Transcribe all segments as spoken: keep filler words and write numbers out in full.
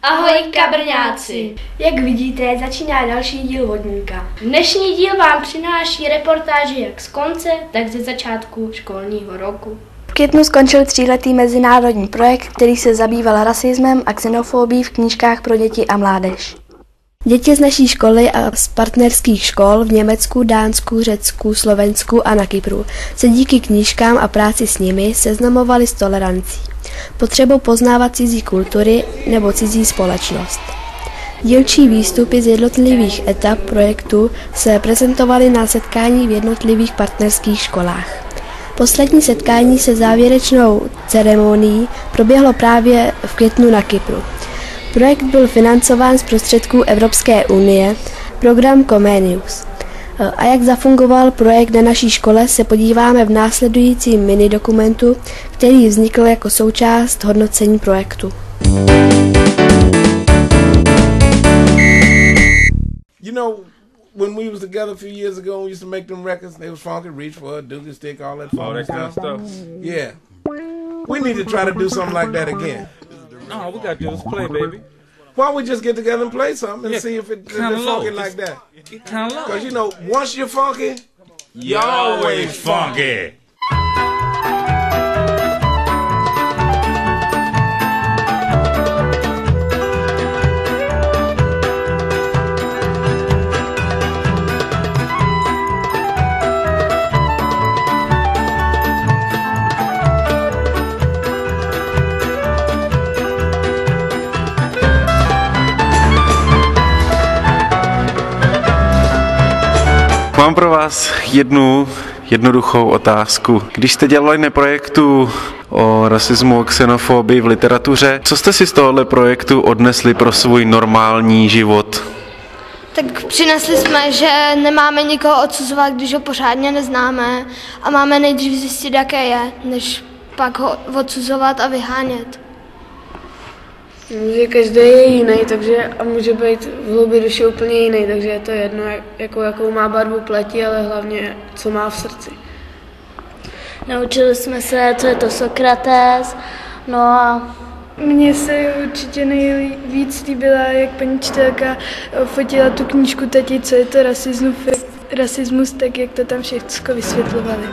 Ahoj kabrňáci! Jak vidíte, začíná další díl Vodníka. Dnešní díl vám přináší reportáže jak z konce, tak ze začátku školního roku. V květnu skončil tříletý mezinárodní projekt, který se zabýval rasismem a xenofobií v knížkách pro děti a mládež. Děti z naší školy a z partnerských škol v Německu, Dánsku, Řecku, Slovensku a na Kypru se díky knížkám a práci s nimi seznamovali s tolerancí, potřebou poznávat cizí kultury nebo cizí společnost. Dílčí výstupy z jednotlivých etap projektu se prezentovaly na setkání v jednotlivých partnerských školách. Poslední setkání se závěrečnou ceremonií proběhlo právě v květnu na Kypru. Projekt byl financován z prostředků Evropské unie, program Comenius. A jak zafungoval projekt na naší škole, se podíváme v následujícím minidokumentu, který vznikl jako součást hodnocení projektu. You know, when we was together a few years ago, we used to make them records. They was funky, reach for it, do this, stick, all that, all that kind of stuff. Yeah, we need to try to do something like that again. No, we got to do is play, baby. Why don't we just get together and play something and yeah, see if, it, if it's low. funky It's, like that? Kind of low. Because, you know, once you're funky, you're always funky. Mám pro vás jednu jednoduchou otázku. Když jste dělali na projektu o rasismu a xenofobii v literatuře, co jste si z tohohle projektu odnesli pro svůj normální život? Tak přinesli jsme, že nemáme nikoho odsuzovat, když ho pořádně neznáme a máme nejdřív zjistit, jaké je, než pak ho odsuzovat a vyhánět. Že každý je jiný, takže a může být v hloubi duše úplně jiný, takže je to jedno, jako, jakou má barvu pleti, ale hlavně, co má v srdci. Naučili jsme se, co je to Sokrates, no a mně se určitě nejvíc líbila, jak paní učitelka fotila tu knížku Tati, co je to rasismus, rasismus, tak jak to tam všechno vysvětlovali.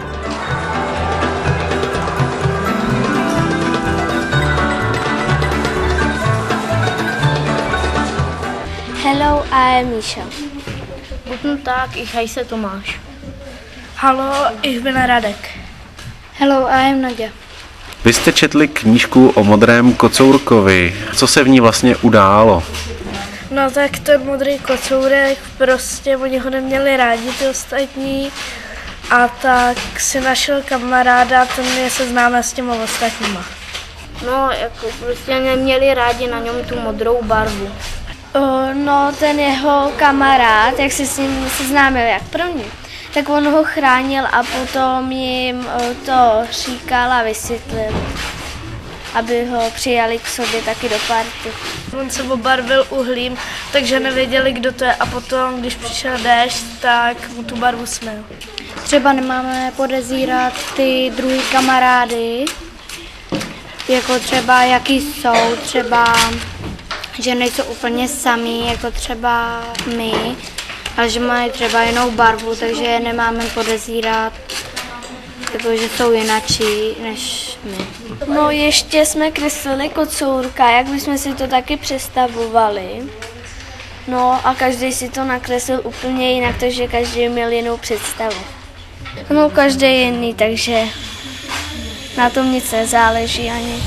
Hello, I am Míša. Guten Tag, ich heiße Tomáš. Hallo, ich bin Radek. Hello, I am Nadia. Vy jste četli knížku o modrém kocourkovi. Co se v ní vlastně událo? No tak ten modrý kocourek, prostě oni ho neměli rádi, ty ostatní. A tak si našel kamaráda, ten je seznámil s těma ostatníma. No, jako prostě neměli rádi na něm tu modrou barvu. Uh, no, ten jeho kamarád, jak se s ním seznámil jak první, tak on ho chránil a potom jim uh, to říkal a vysvětlil, aby ho přijali k sobě taky do party. On se obarvil uhlím, takže nevěděli, kdo to je a potom, když přišel déšť, tak mu tu barvu smil. Třeba nemáme podezírat ty druhý kamarády, jako třeba jaký jsou, třeba že nejsou úplně samý, jako třeba my, ale že mají třeba jinou barvu, takže je nemáme podezírat, jako že jsou jinačí než my. No ještě jsme kreslili kocourka, jak bychom si to taky představovali. No a každý si to nakreslil úplně jinak, takže každý měl jinou představu. No každý je jiný, takže na tom nic nezáleží ani.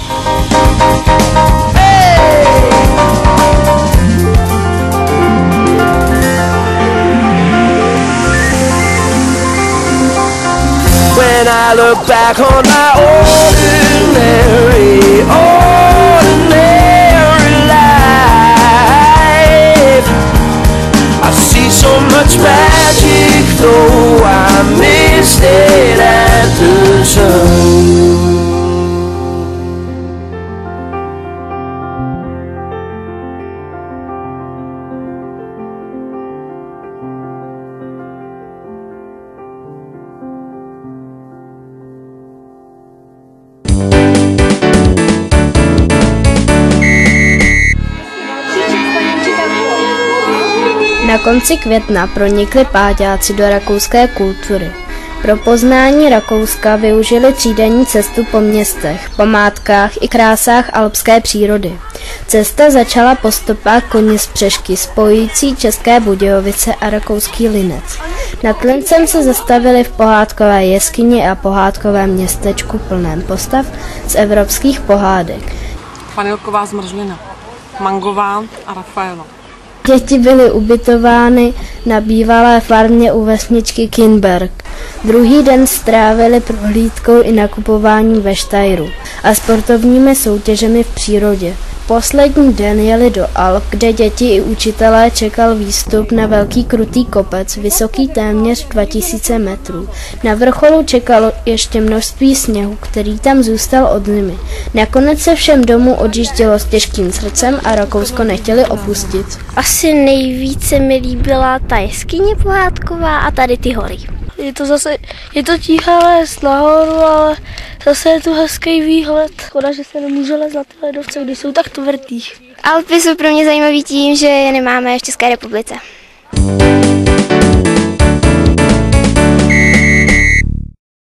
When I look back on my ordinary, ordinary life, I see so much magic, though I missed it at the time. Na konci května pronikli páťáci do rakouské kultury. Pro poznání Rakouska využili třídenní cestu po městech, památkách i krásách alpské přírody. Cesta začala po stopách koně z Přešky spojující České Budějovice a rakouský Linec. Nad Lincem se zastavili v pohádkové jeskyni a pohádkovém městečku plném postav z evropských pohádek. Vanilková zmrzlina, Mangová a Rafaela. Děti byly ubytovány na bývalé farmě u vesničky Kinberg. Druhý den strávili prohlídkou i nakupováním ve Štajru a sportovními soutěžemi v přírodě. Poslední den jeli do Alp, kde děti i učitelé čekal výstup na velký krutý kopec, vysoký téměř dva tisíce metrů. Na vrcholu čekalo ještě množství sněhu, který tam zůstal od zimy. Nakonec se všem domů odjíždělo s těžkým srdcem a Rakousko nechtěli opustit. Asi nejvíce mi líbila ta jeskyně pohádková a tady ty hory. Je to zase, je to tíhavé lézt nahoru, ale zase je tu hezký výhled. Škoda, že se nemůže lézt na ty ledovce, když jsou tak tvrdý. Alpy jsou pro mě zajímavý tím, že je nemáme v České republice.